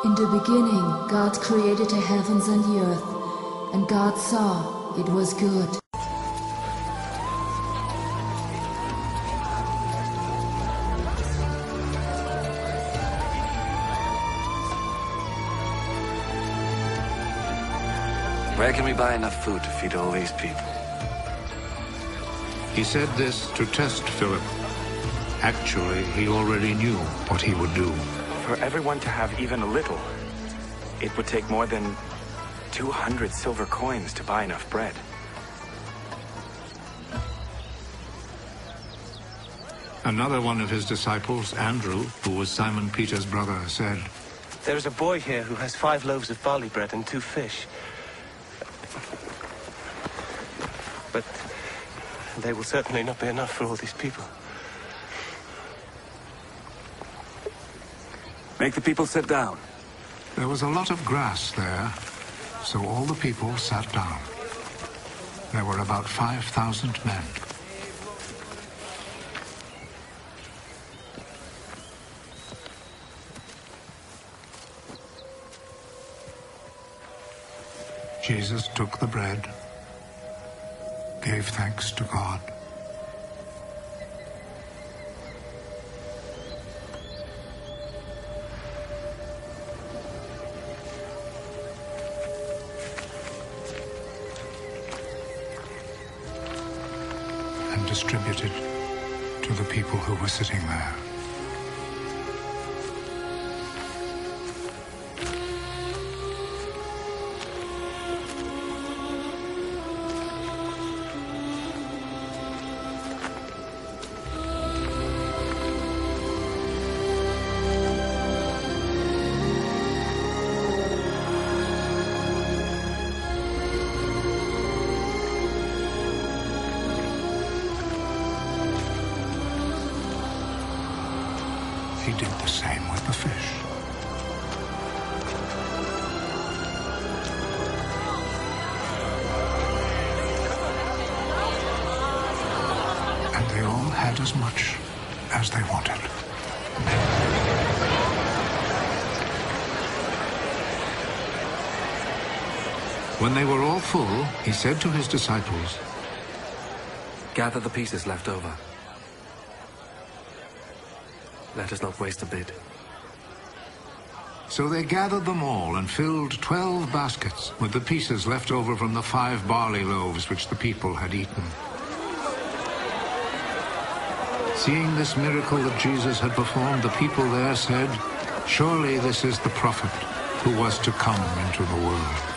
In the beginning, God created the heavens and the earth, and God saw it was good. Where can we buy enough food to feed all these people? He said this to test Philip. Actually, he already knew what he would do. For everyone to have even a little, it would take more than 200 silver coins to buy enough bread. Another one of his disciples, Andrew, who was Simon Peter's brother, said, "There is a boy here who has 5 loaves of barley bread and 2 fish. But they will certainly not be enough for all these people." Make the people sit down. There was a lot of grass there, so all the people sat down. There were about 5,000 men. Jesus took the bread, gave thanks to God, and distributed to the people who were sitting there. He did the same with the fish. And they all had as much as they wanted. When they were all full, he said to his disciples, Gather the pieces left over. Let us not waste a bit. So they gathered them all and filled 12 baskets with the pieces left over from the 5 barley loaves which the people had eaten. Seeing this miracle that Jesus had performed, the people there said, "Surely this is the prophet who was to come into the world."